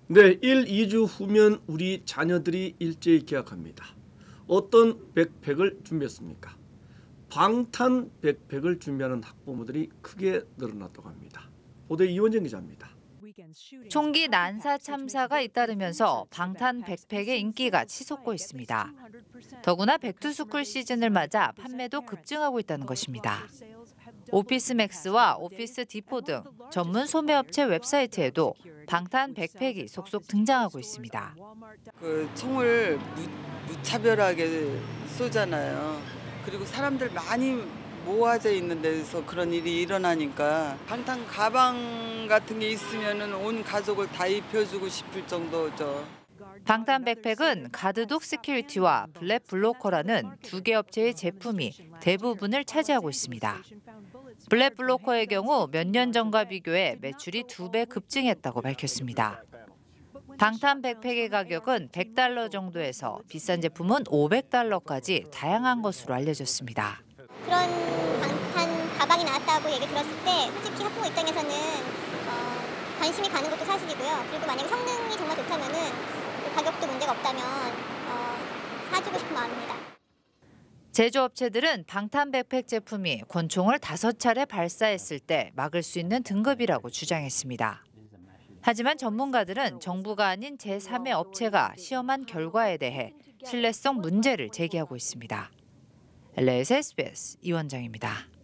네, 1, 2주 후면 우리 자녀들이 일제히 개학합니다. 어떤 백팩을 준비했습니까? 방탄 백팩을 준비하는 학부모들이 크게 늘어났다고 합니다. 보도 이원정 기자입니다. 총기 난사 참사가 잇따르면서 방탄 백팩의 인기가 치솟고 있습니다. 더구나 백투스쿨 시즌을 맞아 판매도 급증하고 있다는 것입니다. 오피스맥스와 오피스 디포 등 전문 소매업체 웹사이트에도 방탄 백팩이 속속 등장하고 있습니다. 그 총을 무차별하게 쏘잖아요. 그리고 사람들 많이 모아져 있는 데서 그런 일이 일어나니까 방탄 가방 같은 게 있으면은 온 가족을 다 입혀주고 싶을 정도죠. 방탄 백팩은 가드독 시큐리티와 블랙 블로커라는 두 개 업체의 제품이 대부분을 차지하고 있습니다. 블랙 블로커의 경우 몇 년 전과 비교해 매출이 2배 급증했다고 밝혔습니다. 방탄 백팩의 가격은 $100 정도에서 비싼 제품은 $500까지 다양한 것으로 알려졌습니다. 그런 방탄 가방이 나왔다고 얘기 들었을 때 솔직히 학부모 입장에서는 관심이 가는 것도 사실이고요. 그리고 만약에 성능이 정말 좋다면은 가격도 문제가 없다면 사주고 싶은 마음입니다. 제조업체들은 방탄 백팩 제품이 권총을 5차례 발사했을 때 막을 수 있는 등급이라고 주장했습니다. 하지만 전문가들은 정부가 아닌 제3의 업체가 시험한 결과에 대해 신뢰성 문제를 제기하고 있습니다. LA에서 SBS 이원정입니다.